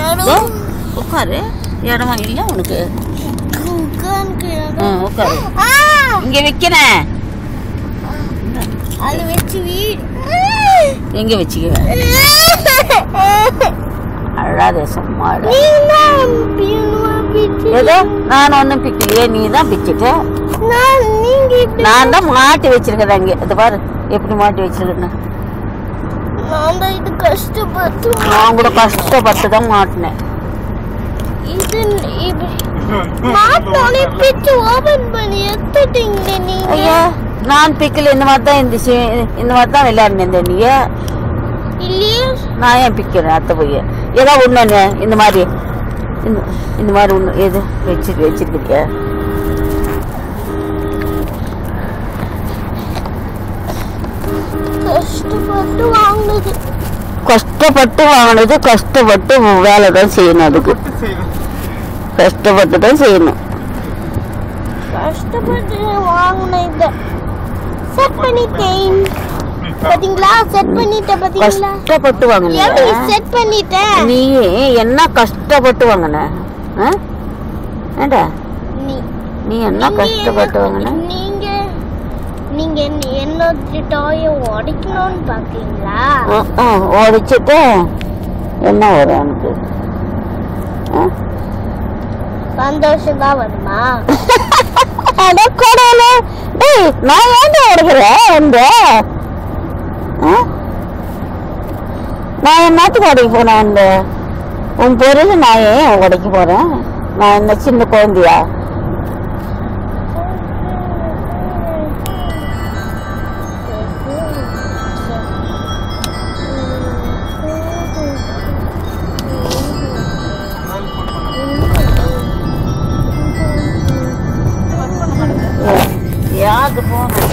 உட்காரு. இடமா இல்லை உனக்கு? உட்காரு. இங்க வைக்கிறேன். அது வச்சு வீடு எங்க வச்சுக்குவேன்? அழாத சும்மா. ஏதோ நான் ஒன்னும் பிக்கலையே, நீ தான் பிச்சுட்ட. நான் தான் மாட்டி வச்சிருக்கேன் அங்கே. அது பாரு எப்படி மாட்டி வச்சிருக்கேன். நான் கூட கஷ்டப்பட்டு தான் மாட்டினேன். ஐயா நான் பிக்கல. இந்த மாதிரி தான் இருந்துச்சு. இந்த மாதிரி தான் விளையாடினேன். நீ நான் ஏன் பிக்கிறேன்? அத்தை போய் ஏதோ ஒண்ணு இந்த மாதிரி இந்த மாதிரி ஒண்ணு எது வச்சிருக்கிய? கஷ்டப்பட்டு வாங்கினது கஷ்டப்பட்டு வேலை தான் செய்யணும். அதுக்கு கஷ்டப்பட்டு தான் செய்யணும். கஷ்டப்பட்டு வாங்கினது செட் பண்ணிட்டேன். பாத்தீங்களா? செட் பண்ணிட்டேன். பாத்தீங்களா? கஷ்டப்பட்டு வாங்குனே. எப்படி செட் பண்ணிட்டேன்? நீ என்ன கஷ்டப்பட்டு வாங்குன? ஏண்டா நீ என்ன கஷ்டப்பட்டு வாங்குன? நீங்க என்னோட டாயை உடைக்கணும்னு பாக்கீங்களா? உடைச்சிட்டு என்ன வரும் எனக்கு? சந்தோஷம் தான் வருமா? நான் ஏன் உடைக்கிறேன்? நான் என்னத்துக்கு உடைக்க போறேன்? உன் பொருள் நான் ஏன் உடைக்க போறேன்? நான் என்ன சின்ன குழந்தையா? யாருக்கு போன